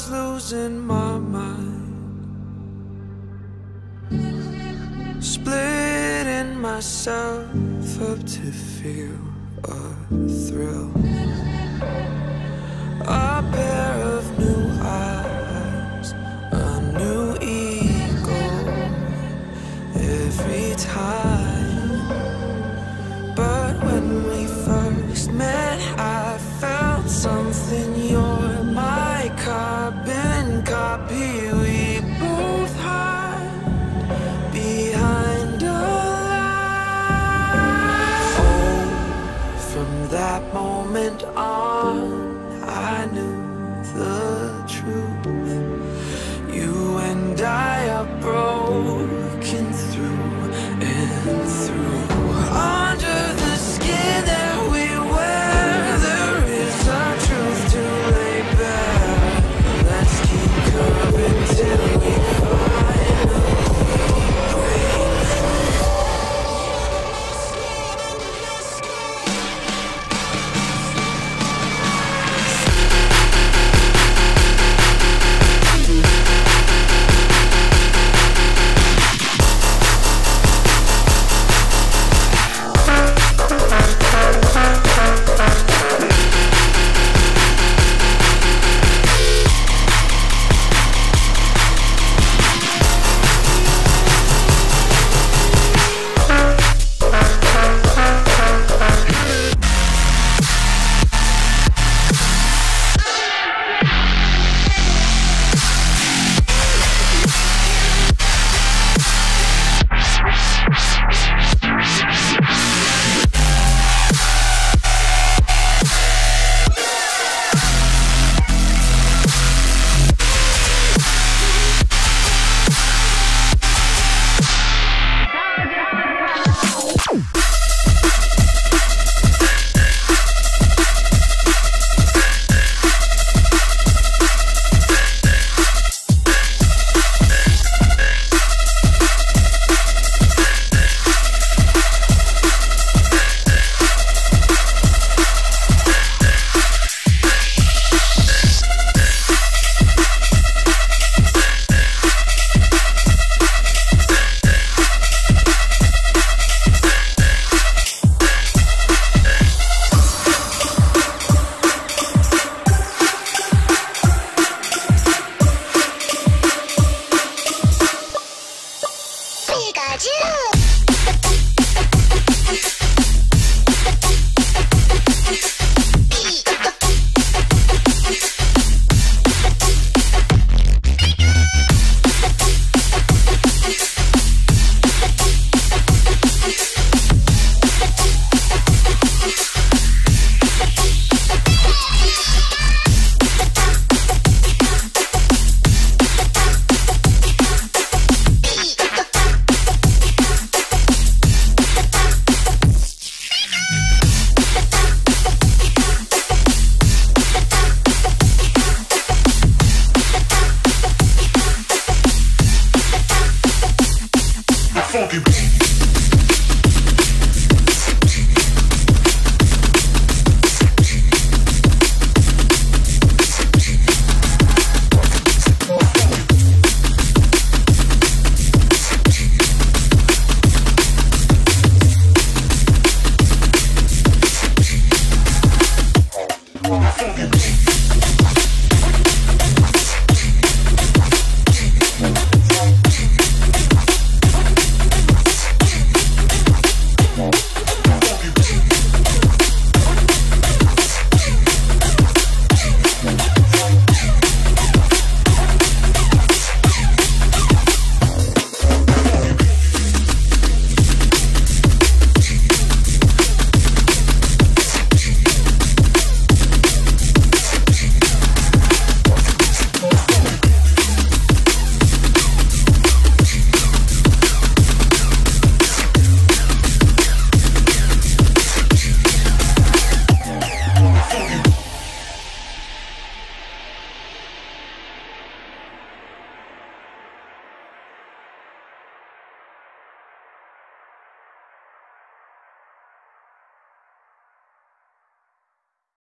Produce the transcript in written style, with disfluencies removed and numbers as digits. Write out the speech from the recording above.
was losing my mind, splitting myself up to feel a thrill. A pair of new eyes, a new ego every time. But when we first met, I felt something. You're my carbon copy. We both hide behind a lie. Oh, from that moment on, I knew the truth. You and I are broken.